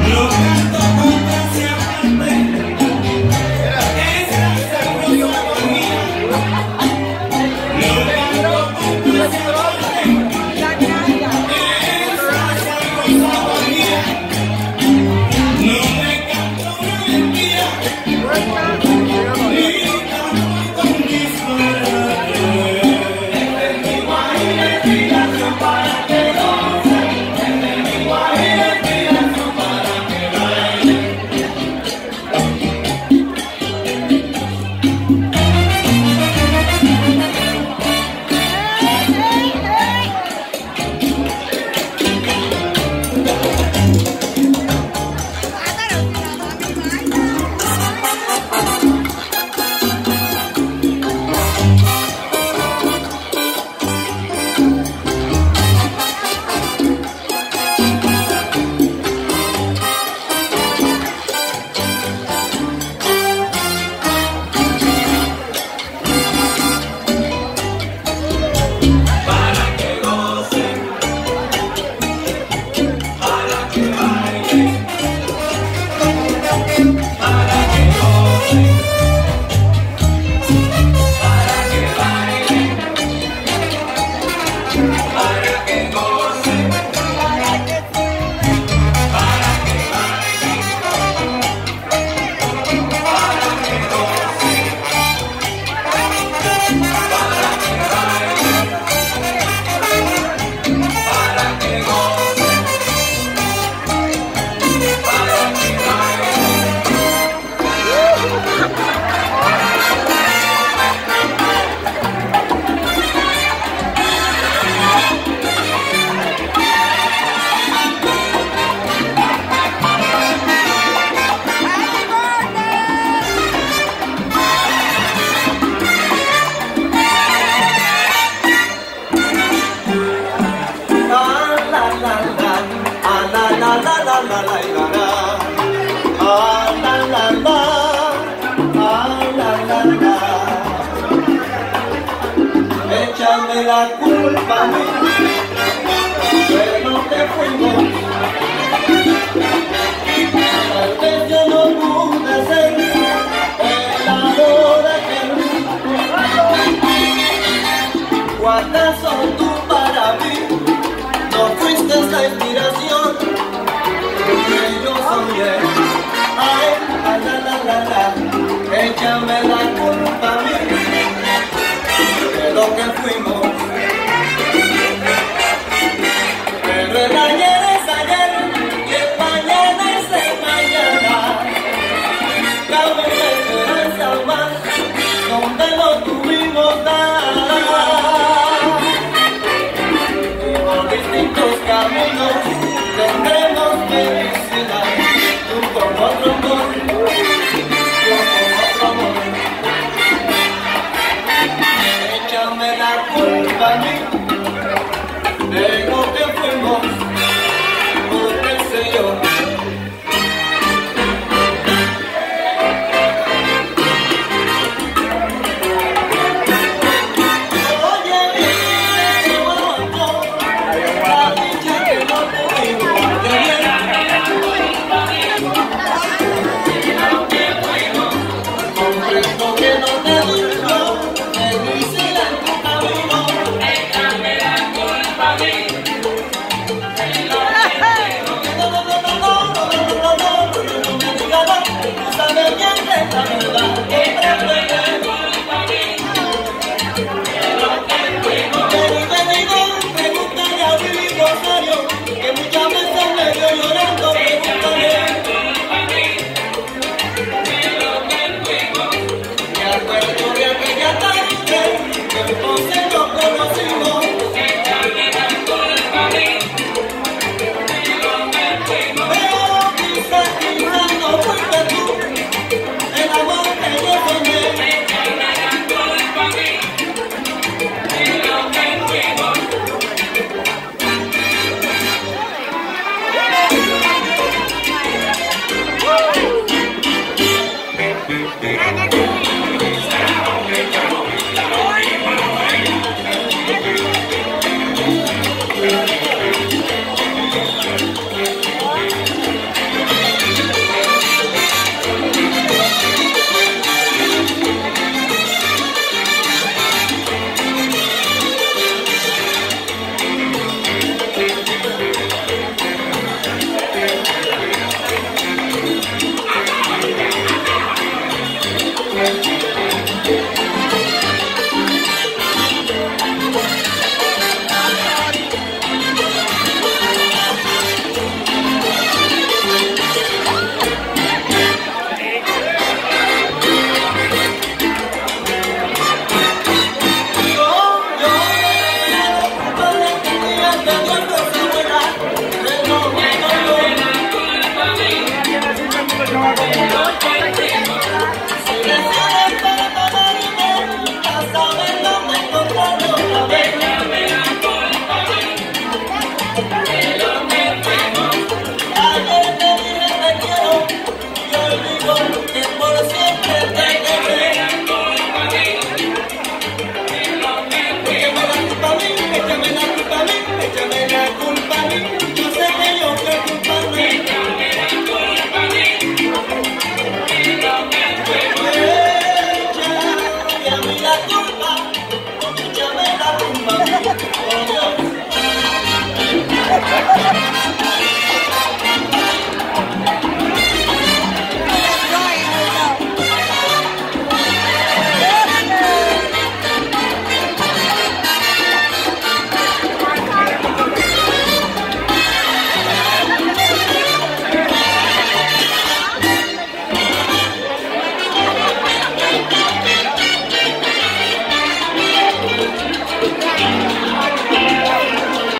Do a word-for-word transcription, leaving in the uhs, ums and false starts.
Échame la culpa a mí, que no te fuimos. Tal vez yo no pude ser el amor aquel. ¿Cuántas son tú para mí? No fuiste la inspiración que yo soñé. Ay, la la la la la, échame la culpa a mí de lo que fuimos. Pero el ayer es ayer y el mañana es el mañana. Cabe una esperanza más donde no tuvimos nada. Y por distintos caminos tendremos que visitar.